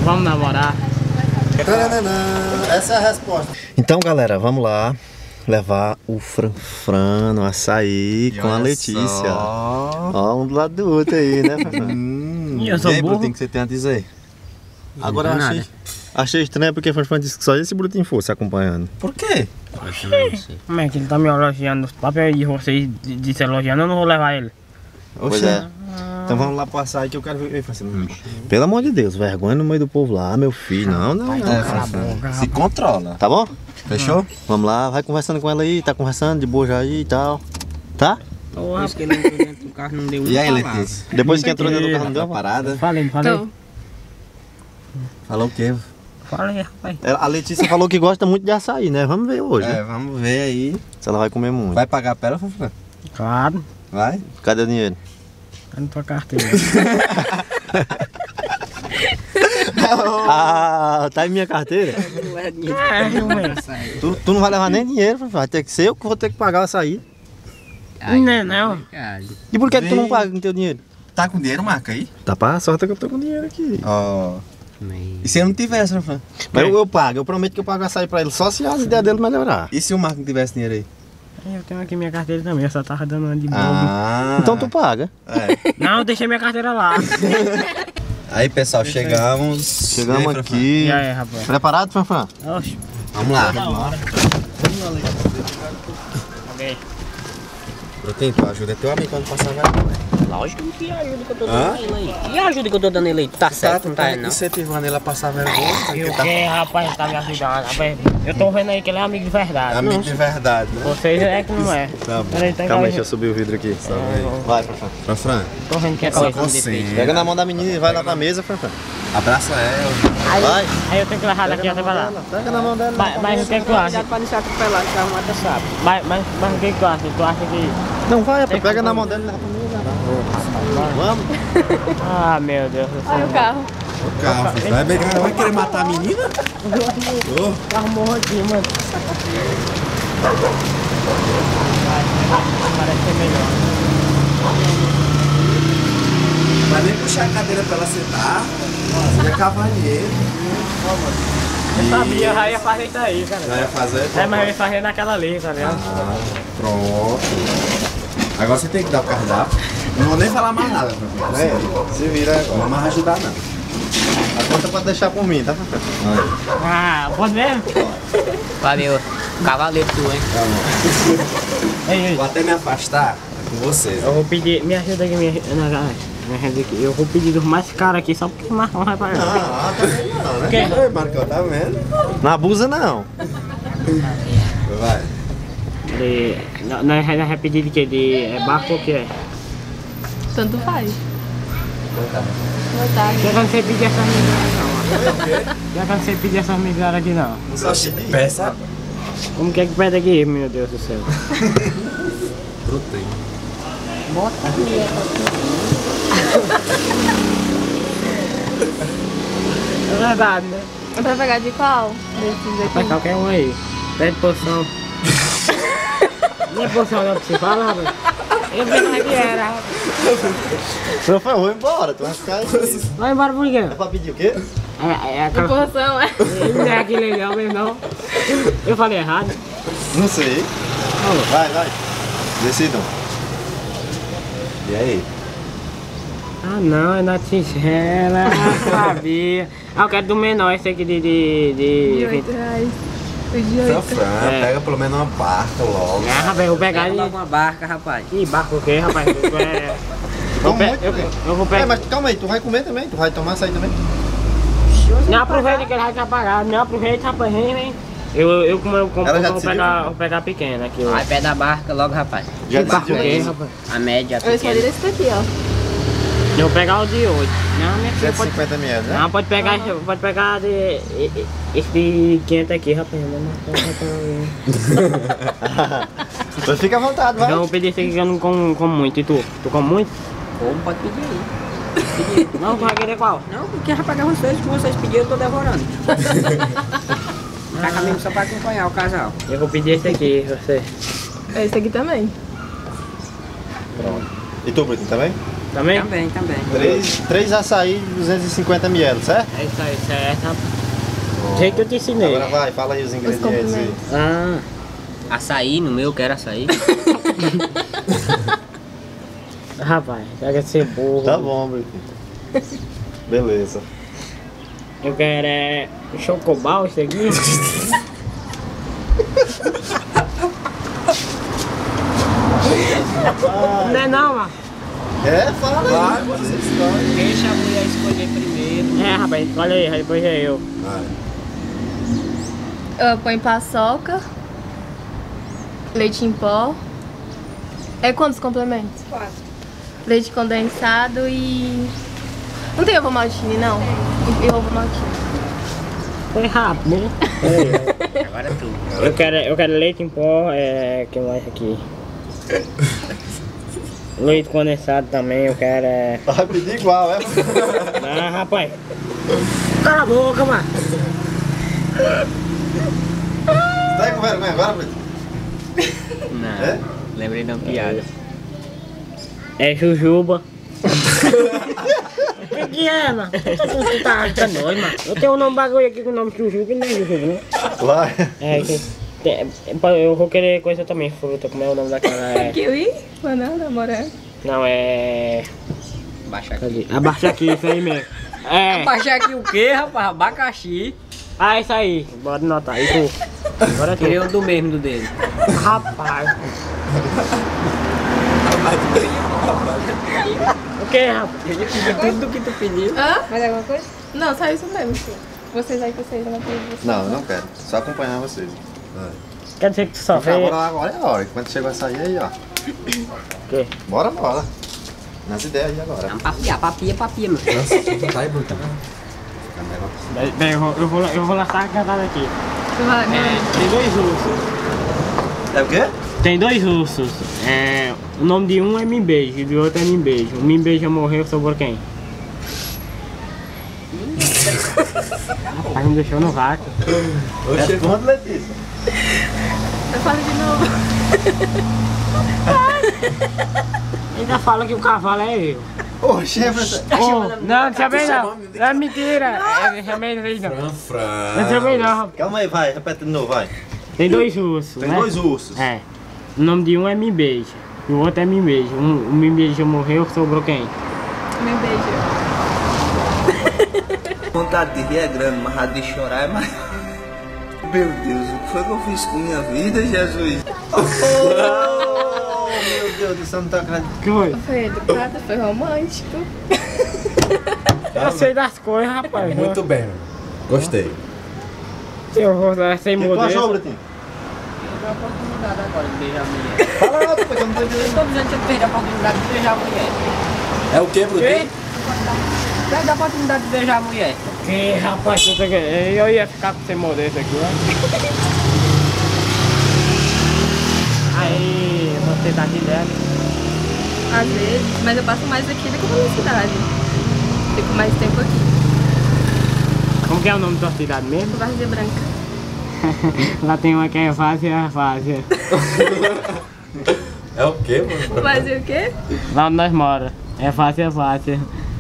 Vamos namorar. Essa é a resposta. Então, galera, vamos lá levar o Franfran no açaí com a Letícia. Ó, um do lado do outro aí, né, Franfran? Eu sou burro. Brutinho, que você tem a dizer? Agora eu achei estranho porque o Franfran disse que só esse Brutinho fosse acompanhando. Por quê? Como é que ele tá me elogiando os papéis de vocês de elogiando, eu não vou levar ele. Pois é. Então vamos lá pro açaí que eu quero ver. Pelo amor de Deus, vergonha no meio do povo lá, meu filho. Não. Se controla. Tá bom? Fechou? Vamos lá, vai conversando com ela aí, tá conversando de boa já aí e tal. Tá? Depois que ele entrou dentro do carro não deu uma E aí, palavra. Letícia? Depois que entrou dentro do carro, não deu Tá uma parada? Falei. Falou o quê? Falei, rapaz. A Letícia falou que gosta muito de açaí, né? Vamos ver hoje. né? Vamos ver aí. Se ela vai comer muito. Vai pagar a pela, Franfran? Claro. Vai? Cadê o dinheiro? Tá na tua carteira. Ah, tá em minha carteira? Tu não vai levar nem dinheiro, vai ter que ser eu que vou ter que pagar o açaí. Não. E por que tu não paga com teu dinheiro? Tá com dinheiro, marca aí? Tá pra sorte que eu tô com dinheiro aqui. Ó. E se eu não tivesse, Franfran? Mas eu pago, eu prometo que eu pago açaí pra ele só se as ideias dele melhorar. E se o Marco não tivesse dinheiro aí? Eu tenho aqui minha carteira também, eu só tava dando uma de bobo. Então tu paga. Não, eu deixei minha carteira lá. Aí, pessoal, chegamos. Chegamos E aí, aqui. E aí, rapaz? Preparado, Franfran? Oxe. Vamos lá. Ok. Brutinho, tu ajuda teu amigo quando passar vergonha. Lógico que ajuda que eu tô dando ele aí. E a ajuda que eu tô dando ele aí? Tá certo, não tá não? incentivando ele a passar vergonha. E o que, rapaz, tá me ajudando? Rapaz, eu tô vendo aí que ele é amigo de verdade. Amigo de verdade, né? Vocês é que não é. Tá bom. Peraí, tá Calma aí, aí. deixa eu subir o vidro aqui. Vai, Franfran. Franfran, Tô vendo que é só coisa. você. Pega na mão da menina e vai lá pra mesa, Franfran. Abraça ela. Vai. Aí eu tenho que levar daqui até pra lá. Pega na mão dela. Mas o que tu acha? Pra não se atropelar, que a arrumada sabe. Mas o que tu acha? Tu acha que... Não vai, rapaz. Pega na mão dela e leva pra mesa. Vamos. Ah, meu Deus do Olha céu. o carro. O carro. Vai querer matar a menina? O carro morro aqui, mano. Parece ser melhor. Vai nem puxar a cadeira pra ela sentar. Você é cavalheiro. Eu sabia, eu já ia fazer isso aí, cara. Já ia fazer? É, mas eu ia fazer naquela ali, tá ligado? Pronto. Agora você tem que dar o cardápio. Não vou nem falar mais nada, Franfran. Se vira Não agora. vou mais ajudar, não. A conta pode deixar por mim, tá, Franfran? Ah, pode mesmo? Valeu. Cavaleiro tu, hein? Tá bom. Ei, Vou até me afastar com você. eu vou pedir... Me ajuda aqui, me ajuda aqui. Eu vou pedir dos mais caros aqui, só porque o Marcão vai pagar. Ah, tá vendo não, né? Quem? Ei, Marcão, tá vendo? Não abusa, não. Vai. Nós vai pedir de quê? De barco ou o que é? Tanto faz. Boa tarde. Eu não sei pedir essas migalhas não. Eu não sei pedir essas migalhas aqui não. Peça. Como que é que pede aqui, meu Deus do céu? Brutinho. Bota aqui, é verdade, né? É pra pegar de qual? Desses Vai aqui. qualquer um aí. Pede poção. Não é poção não que você fala, rapaz? Eu pensava que era, rapaz. Franfran, eu vou embora. Tu vai ficar aí. Vai embora por quê? É pra pedir o quê? É aquela... Porção, é? Não é aquele legal mesmo, não. Eu falei errado. Não sei. Vai. Decidam. E aí? Ah não, é na tigela, sabia. Ah, eu quero do menor, esse aqui De de... R$8. O de 8. Franfran, É. pega pelo menos uma barca logo. Ah, rapaz, eu vou pegar de... Logo uma barca, rapaz. Que barco o quê, rapaz? Vamos muito, velho. Eu vou pegar... Mas calma aí, tu vai comer também? Tu vai tomar açaí também? Não aproveita que ele já tá pagado, não aproveita, rapaz, hein? Eu Ela já vou pegar a pequena aqui. Vai pé da barca logo, rapaz. Já Que barco o quê, decidiu? rapaz? A média, a Eu escolhi pequena. esse daqui, ó. Eu vou pegar o de 8. Não, minha filha pode... 150 ml, né? Não, pode pegar esse de 500 aqui, rapaz. Eu vou matar, Então fica à vontade, vai. eu vou pedir esse aqui que eu não como muito. E tu? Tu come muito? Como pode pedir aí? Não, tu vai querer qual? Não, porque vai pagar vocês, que vocês pediram, eu tô devorando. Tá caminho só pra acompanhar o casal. Eu vou pedir esse aqui, você. Esse aqui também. E tu, Brutinho, também? Também? Também. 3 açaí de 250 ml, certo? É isso aí, certo. Do jeito que eu te ensinei. Agora vai, fala aí os ingredientes aí. Ah, Açaí, no meu eu quero açaí. rapaz, pega ser burro. Tá bom, Britinho. Beleza. Eu quero chocobal isso aqui. Não é não, mano. É, fala aí. Você escolhe. Deixa a mulher escolher primeiro. É, rapaz, olha aí, depois é eu. Eu ponho paçoca, leite em pó. É quantos complementos? 4. Leite condensado e... Não tem ovo maltine, não? E ovo maltine. Foi rápido, né? Agora é tu. Eu quero leite em pó, que mais aqui? Leite condensado também, eu quero Vai pedir igual, é? Ah, rapaz. Cala a boca, mano. Tá aí com vergonha agora, Britinho? Não. É? Lembrei de uma piada. É jujuba. O que é, mano? Tu tá achando doido, mano? Eu tenho um nome bagulho aqui com o nome jujuba e não é jujuba, né? Vai. Eu vou querer coisa também, fruta, como é o nome daquela? Kiwi? Banana, morango. Não, é... Baixa aqui. Cadê? Abaixa aqui, isso aí mesmo. Baixar aqui o quê, rapaz? Abacaxi. Ah, isso aí. Bora anotar. E tu? Agora tu. Queria um do mesmo do dele. Rapaz. O que, rapaz? Eu ia pedir tudo que tu pediu. Hã? Mais alguma coisa? Não, só isso mesmo, filho. Vocês aí que vocês não têm vocês. Não, eu não quero. Só acompanhar vocês. Quer dizer que tu só vê... Agora é a hora. Quando chegou a sair aí, ó. O quê? Bora. Nas ideias aí agora. Papia, meu filho. Tá aí, Bruto. Bem, eu vou lançar a cantada aqui. Vai, Tem 2 ursos. É o quê? Tem 2 ursos. O nome de um é Me Beijo e do outro é Me Beijo. O Me Beijo morreu, sobrou quem? Rapaz, me deixou no vácuo. Responde, Letícia. Eu falo de novo. Ainda fala que o cavalo é eu. Oxe, Não também não. É mentira. Realmente não. Não também não, rapaz. Calma aí, vai. Repete de novo, vai. Tem 2 ursos, Tem né? 2 ursos. É. O nome de um é Me Beijo e o outro é Me Beijo. O Me Beijo morreu, sobrou quem? Me beijo. Vontade de rir é grande, mas a de chorar é mais. Meu Deus, o que foi que eu fiz com minha vida, Jesus? Oh, meu Deus do céu, não tá acreditando. Que foi? Foi educado, foi romântico. Eu sei das coisas, rapaz. Muito bem, mano. Gostei. Eu vou dar sem O que tu modelo. achou, Britinho? Eu tenho a oportunidade agora de beijar a mulher. Fala alto, porque eu não tô Eu entendendo. tô dizendo que eu perdi a oportunidade de beijar a mulher. É o quê, Brutinho? Perdi a oportunidade de beijar a mulher. Que rapaz, eu ia ficar com sem modelo aqui, ó. Aí, você tá aqui dentro. Às vezes, mas eu passo mais aqui do que na cidade. Fico mais tempo aqui. Como que é o nome da tua cidade mesmo? Várzea Branca. Lá tem uma que é fácil e é fácil. É o quê, mano? Fazer o quê? Lá onde nós moramos. É fácil, é fácil.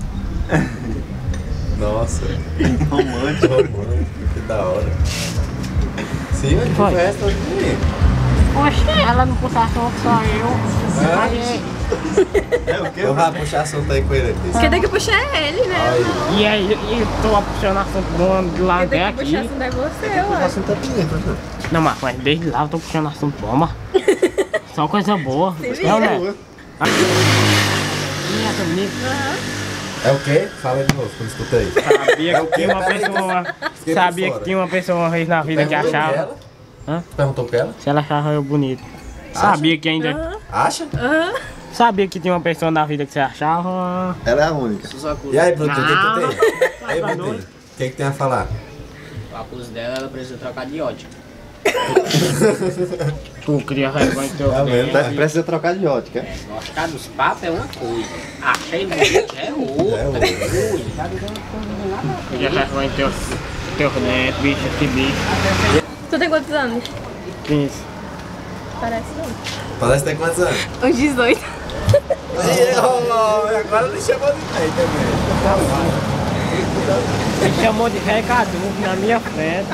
Nossa. Romântico. Romântico, que da hora. Sim, mas Foi. que festa aqui. Oxe, ela não puxa assunto, só eu. É? Aí, É o quê? Eu vou puxar assunto aí com ele aqui. Quem tem que puxar é ele, né? Aí. e aí, eu tô puxando assunto de lá Quem tem até que puxar aqui. assunto é você, eu acho. Assunto é pimenta, né? Não, mas desde lá eu tô puxando assunto bom, mas só coisa boa. Se Não, vira. né? Minha É o quê? Fala de novo, que eu não escutei. sabia É o que quê? tinha uma Peraí, pessoa. fiquei por Sabia que fora. tinha uma pessoa uma vez na vida que Perguntou pra achava. ela? Hã? Perguntou pra ela? Se ela achava eu bonito. Sabia que ainda. Acha? Sabia que tinha uma pessoa na vida que você achava. Ela é a única. E aí, Brutinho, o que Não. que tu tem? Aí, Tá Brutinho, doido. o que que tem a falar? O acuso dela, ela precisa trocar de ódio. Tu cria vergonha do teu Tá vendo? dente. Precisa trocar de ótica. É? Gostar dos papos é uma coisa. Achei bonito é outra. É outra. Cria vergonha do teu dente, bicho, que bicho. Tu tem quantos anos? 15. Parece não. Parece que tem quantos anos? Uns 18. Agora ele chamou de velho também. Ele chamou de velho caduco na minha frente.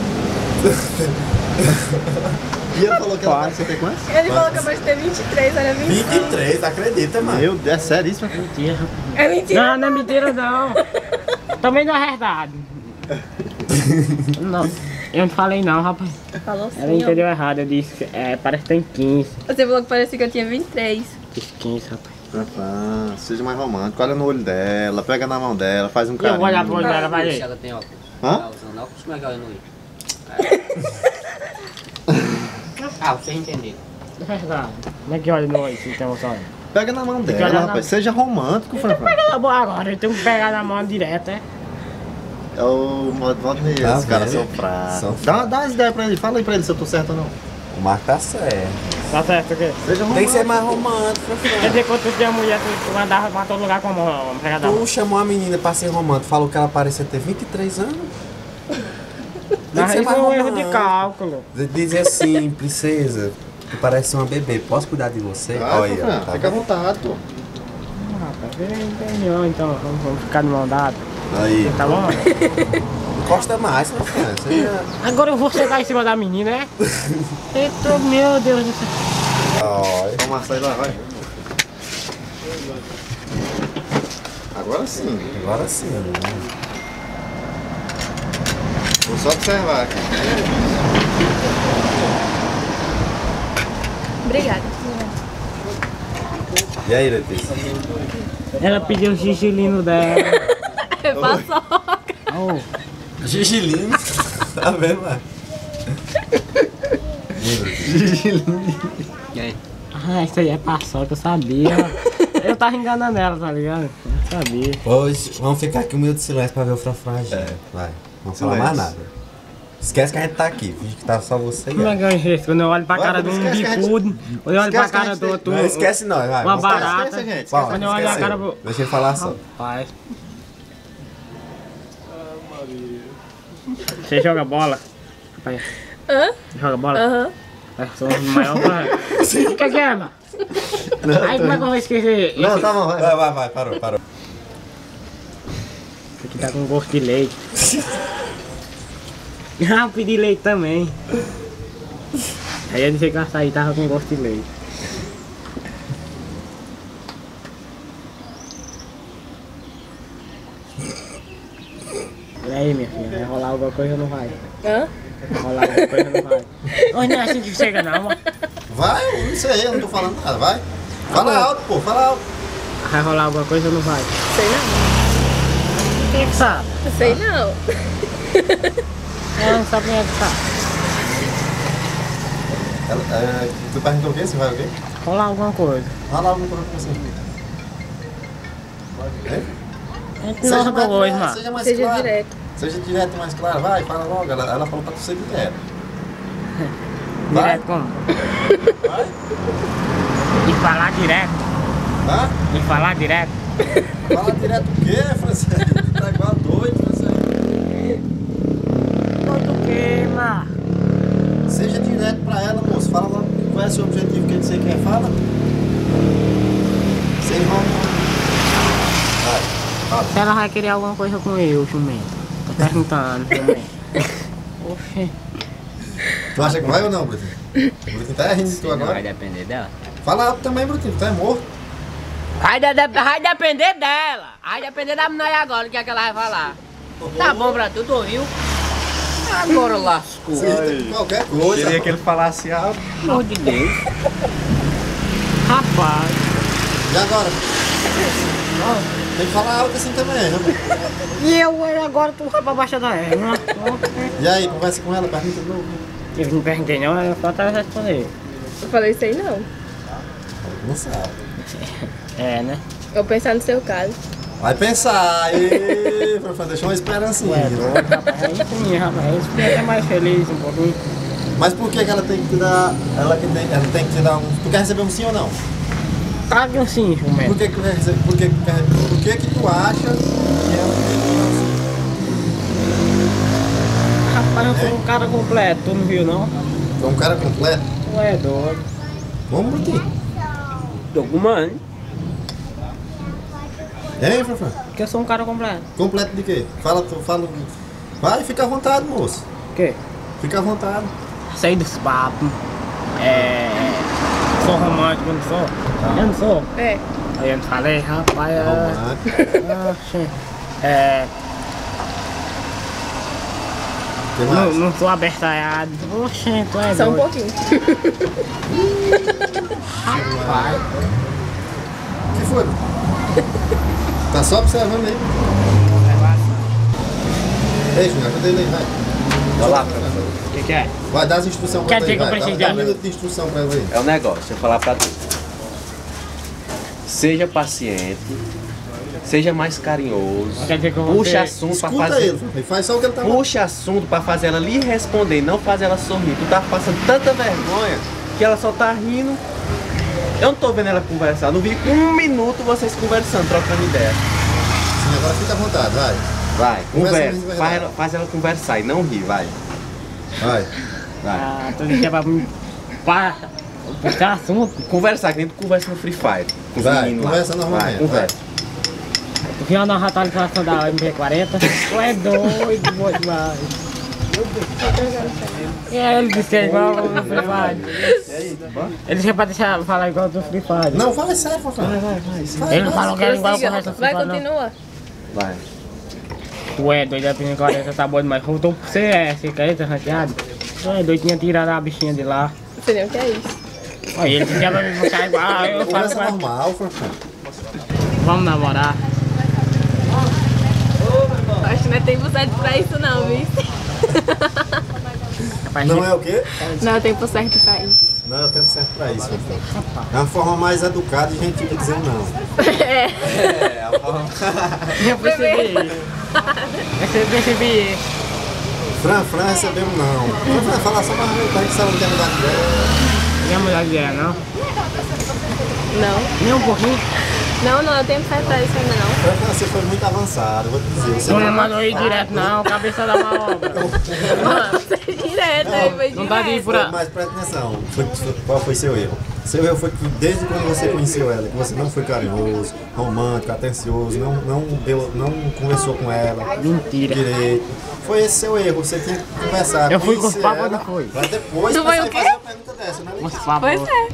E ele falou que ela parece ter quantos? Ele falou que eu posso ter 23, era 25. 23, acredita, mano. Meu Deus, é sério isso? Mentira. É mentira. Não, não é mentira não. Também não é verdade. Não, eu não falei não, rapaz. Falou sim. Ela entendeu errado, eu disse que parece que tem 15. Você falou que parecia que eu tinha 23. Disse 15, rapaz. Seja mais romântico, olha no olho dela, pega na mão dela, faz um E eu carinho. vou olhar pro olho dela, vai ver. Ela tem óculos. Hã? Ela usando óculos, como é que ela não ia? Ah, vocês entenderam. É verdade. Como é que olha no olho se tem um sonho? Pega na mão que olhar dela, na rapaz. mão. Seja romântico, Franfran. Pega na mão agora, eu tenho que pegar na mão direto, é? É o modo Valdinei, Tá esse cara vendo? são fracos. São Dá umas ideias pra ele, fala aí pra ele se eu tô certo ou não. O Marco tá certo. Tá certo o quê? Seja romântico. Tem que ser mais romântico, Quer Franfran. dizer, quando tu tinha mulher, tu mandava pra todo lugar como uma empregada. Tu chamou a menina pra ser romântico, falou que ela parecia ter 23 anos. Mas ser isso mais é um erro de romântico. cálculo. Dizer assim, princesa, tu parece uma bebê, posso cuidar de você? Ah, Olha, Franfran, tá fica à vendo? vontade, pô. Rapaz, entendeu, então vamos ficar de mão dada. Aí, Tá bom? encosta mais, Franfran. Seja... Agora eu vou chegar em cima da menina, né? Eita, meu Deus do céu. Olha. Vamos amassar ele lá, vai. Agora sim. Agora sim. Vou só observar aqui. Obrigada. E aí, Letícia? Ela pediu o xixilino dela. Paçoca. Oh, Gigilinho. Tá vendo, lá? E aí? ah, isso aí é paçoca, eu sabia. Eu tava enganando ela, tá ligado? Eu sabia. Hoje, vamos ficar aqui um minuto de silêncio pra ver o Franfran agir. Vai. Não falar mais nada. Esquece que a gente tá aqui, finge que tá só você e Como é ela. que eu enxergo? Quando eu olho pra Vai, cara de um esquece que a gente- bicudo, quando eu olho pra esquece que a cara gente do tem- outro. Não esquece não, vai. Uma vamos falar. barata. Esquece, gente. Fala, Quando eu olho a esqueceu. cara pro- Deixa ele falar só. Rapaz. Você joga bola? Rapaz, Hã? joga bola? Aham. Eu sou o maior pra... O que é, mano? Aí como é que eu vou esquecer? Não, tá bom, vai. Vai, parou. Esse aqui tá com gosto de leite. Ah, eu pedi leite também. Aí eu disse que o açaí tava com gosto de leite. E aí, minha filha, vai rolar alguma coisa ou não vai? Hã? Vai rolar alguma coisa ou não vai? Hoje não é assim que chega não, mano. Vai, eu não sei, eu não tô falando nada, vai. Fala alto, pô, fala alto. Vai rolar alguma coisa ou não vai? Sei não. Quem é que sabe? Sei não. Eu não sabe quem é que sabe. Tu perguntou o quê? Você vai o quê? Rolar alguma coisa. Fala alguma coisa pra você. A gente não rola hoje, mano. Seja mais Seja claro. direto. Seja direto e mais claro, vai, fala logo. Ela falou pra tu ser direto. Vai. Direto como? Vai. E falar direto? Tá? E falar direto? Fala direto o quê, Francês? Tu tá igual doido, Francês. Todo que, mano? Seja direto pra ela, moço. Fala logo qual é o seu objetivo que você quer. Fala. Sem enrolar. Vai, fala. Se ela vai querer alguma coisa com eu, jumento. Tô perguntando, jumento. Oxê. Tu acha que vai ou não, Brutinho? Brutinho tá rindo de tu Não vai agora. depender dela. Fala alto também, Brutinho. Tu é morto. Vai depender dela. Vai depender da mulher agora, o que é que ela vai falar. Tá bom pra tu, tu ouviu? Agora lascou. Seja qualquer coisa. Queria que ele falasse algo. Pelo amor de Deus. Rapaz. E agora? Tem que falar alto assim também, né? E eu agora tu vai pra baixa da égua. E aí, conversa com ela, pergunta de novo. Eu não perguntei não, ela só tá respondendo. Eu falei sei não. Não sabe. É, né? Eu vou pensar no seu caso. Vai pensar aí, Franfran, deixa uma esperancinha. Ué, doido, rapaz. É isso sim, rapaz. Isso fica até mais feliz um pouquinho. Mas por que ela tem que te dar. Ela tem que te dar um. Tu quer receber um sim ou não? Cague um sim, Por jumento. que que tu quer receber? Por que tu acha que ela tem que te dar um sim? Rapaz, eu sou um cara completo, tu não viu não? Tu é um cara completo? Tu é doido. Vamos, Brutinho. Tô com mano. Hein, Frafran? Porque eu sou um cara completo. Completo de quê? Fala. Vai, fica à vontade, moço. O quê? Fica à vontade. Sei dos papos. Sou romântico, não sou? Eu não sou? É. Aí eu não falei, rapaz. Oxe. Que mais? Não sou abertaiado. Oxe, tu é Só um doido. pouquinho. O que foi? Tá só observando aí. Ei, Júnior, ajuda ele aí, vai. Vai lá, O que é? Vai dar as instruções pra Quer ele aí, dizer que eu vai. preciso Dá um de minuto de instrução pra ele aí. É um negócio, deixa eu falar pra tu. Seja paciente, seja mais carinhoso, Quer dizer que eu vou puxa ter- assunto pra Escuta fazer. ele, faz só o que ele tá Puxa assunto pra fazer ela lhe responder, não fazer ela sorrir. Tu tá passando tanta vergonha que ela só tá rindo. Eu não tô vendo ela conversar, não vi um minuto vocês conversando, trocando ideia. Sim, agora fica à vontade, vai. Vai, Conversa conversa, mesmo, faz ela conversar e não rir, vai. Vai. Ah, tu disse que é pra puxar assunto. Conversar, que nem tu conversa no Free Fire. Com os Vai, meninos lá. conversa normalmente, Vai, conversa. Tu viu na atualização da MP40? Tu é doido, bom demais. E aí ele disse que é igual ao Free Fire. Ele disse que é pra deixar falar igual do Free Fire. Não, vai, sério, Fafá. Ele não falou que era igual Prossiga. ao resto do Free Vai, Fire, não. continua. Vai. Tu é doido, a MP40 tá boa demais. Voltou pro CS, careta ranqueado. Tu é doido, tinha tirado a bichinha de lá. Não sei nem o que é isso. Olha, ele disse que ela vai ficar igual. Ah, eu falo Conversa igual. normal, Fafá. Vamos namorar. Acho que não é tempo certo pra isso não, viu? Rapaz, Não é o quê? Não é tempo certo pra isso. Não é o tempo certo pra isso, Fafá. É uma forma mais educada e gentil de dizer não. eu percebi. Eu percebi. Fran recebeu um não. Fran, fala só mais pra gente saber o que é a idade dela. Minha mulher de não? Não. Nem um pouquinho. Não, não é o tempo certo pra isso ainda não. Fran, você foi muito avançado, vou te dizer. Você Tu não mandou ir direto não, cabeça da malobra. Direto, aí foi Não dá de ir direto. por aí. Mas presta atenção, qual foi seu erro? Seu erro foi que desde quando você conheceu ela, que você não foi carinhoso, romântico, atencioso, não conversou com ela Mentira. direito. Foi esse seu erro, você tinha que conversar. Eu fui com os conhecer papos, ela, não foi? Pra depois Tu você foi o quê? fazer uma pergunta dessa, né? Com os papos. Pois é.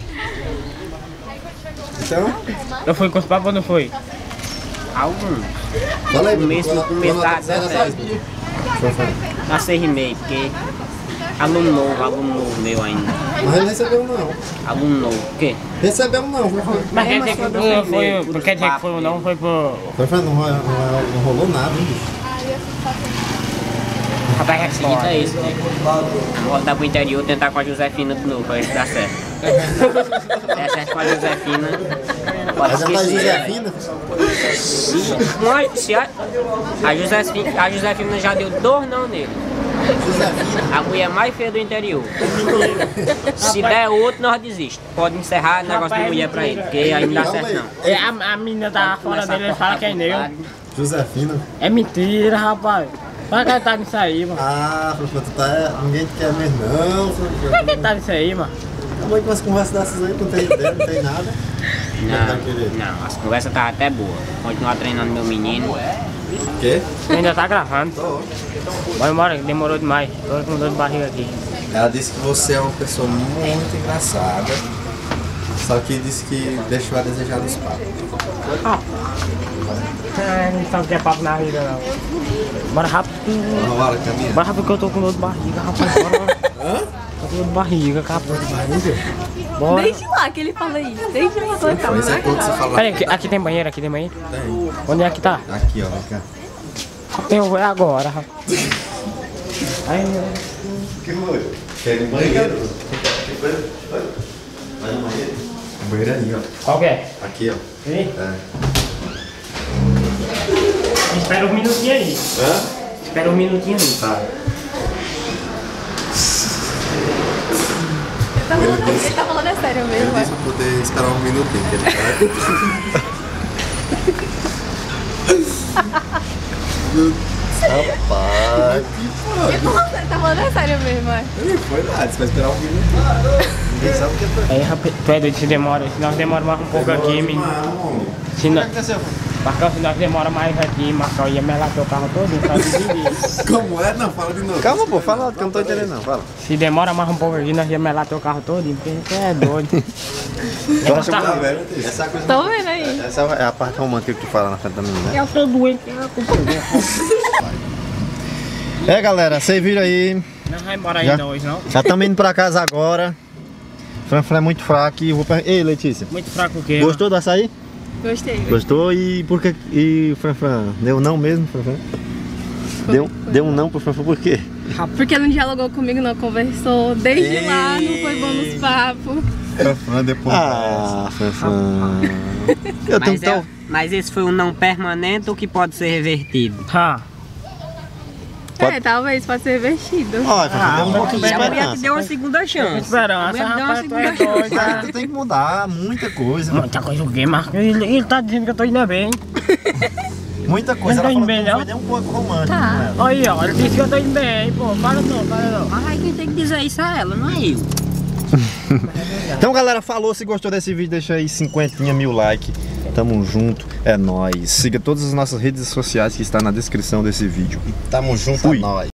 Então, Eu fui com os papos ou não foi? Algum. fala aí, Começo Bruno, do começo quando da aconteceu essa vez, Bruno? Dá 6,5, porque aluno novo meu ainda. Mas ele recebeu um não. Aluno novo. O quê? Recebeu um não, foi. Mas quer dizer que quer dizer que foi ou não, foi por... Não rolou nada, hein, bicho? Rapaz, é Seguinte foda. é isso, né? Voltar pro interior, tentar com a Josefina de novo, pra ver se dá certo. É certo com a Josefina. Pode Mas ela tá esquecer. Josefina? Mas se a Josefina já deu 2 não nele. Josefina. A mulher mais feia do interior. Se der outro, nós desistimos. Pode encerrar o negócio de mulher pra ele, porque aí não dá certo não. É, a menina tá fora dele, ele fala que é neu. Josefina. É mentira, rapaz. Vai acreditar nisso aí, mano. Ah, Fran, tu tá. Ninguém te quer mesmo, não, Vai Fran. acreditar nisso aí, mano. Como é que umas conversas dessas aí, não tem ideia, não tem nada? Não, as conversas estavam até boas. Continuar treinando meu menino. O quê? Ainda tá gravando. Vai embora, que demorou demais. Tô com dor de barriga aqui. Ela disse que você é uma pessoa muito engraçada. Só que disse que deixou a desejar nos papos. Não sabe o que é papo na vida, não. Bora rápido. Bora, caminha. Bora rápido que eu tô com dor de barriga, rapaz. Bora. Hã? Tô com dor de barriga, capô. Bora. Desde lá que ele fala isso. Desde lá que ele fala Isso é tudo que você fala. Peraí, aqui tem banheiro, aqui tem banheiro. Tem. Onde é que tá? Aqui, ó. Vem cá. Eu vou agora, rapaz. Aí, Que foi? Quer ir no banheiro? Vai no banheiro? O banheiro aí, ó. qual que é? Aqui, ó. Sim? É. Espera um minutinho aí. Hã? Espera um minutinho aí. Tá. Ele tá falando é sério mesmo. Ele disse pra poder esperar um minutinho, que ele vai. Rapaz. Você tá falando sério mesmo, é? Não foi nada, você vai esperar um minuto. Ninguém sabe o que é. Aí, rapaz, Pedro, se demora, se nós demora mais um pouco aqui, menino. Se nós, Marcão, se nós demora mais aqui, Marcão ia melar teu carro todo, só dividir. Como é? Não, fala de novo. Calma, pô, fala que eu não tô entendendo não, fala. Se demora mais um pouco aqui, nós ia melar teu carro todo, porque você é doido. Tá velho, essa coisa. Tô vendo aí. Essa é a parte romântica que tu fala na frente da menina, né? Eu tô doente, eu tô Galera, vocês viram aí. Não vai embora Já? ainda hoje, não? Já estamos indo pra casa agora. Franfran é muito fraco e eu vou Ei, Letícia. Muito fraco o quê? Gostou do açaí? Gostei. Gostou? E por que. E Franfran? Deu não mesmo, Franfran? Deu um não pro Franfran por quê? Porque não dialogou comigo, não conversou. Desde lá, não foi bom nos papos. Franfran depois. Franfran. Eu tenho tão. Mas esse foi um não permanente ou que pode ser revertido? Talvez, pode ser revertido. Ó, Franfran, deu um pouquinho de Já mulher te esperança. deu uma segunda chance. Esperança, rapaz, tu é doido. Mas tu tem que mudar muita coisa. Mano. Muita coisa o quê, Marcos? Ele tá dizendo que eu tô indo bem. Muita coisa. Não Ela tá falou que indo bem, não não? foi nem um pouco romântico com ela. Aí, ó, ele disse que eu tô indo bem, pô. Para não. Mas aí quem tem que dizer isso é ela, não é eu. Então, galera, falou. Se gostou desse vídeo, deixa aí 50.000 likes. Tamo junto, é nóis. Siga todas as nossas redes sociais que está na descrição desse vídeo. Tamo junto, Fui. é nóis.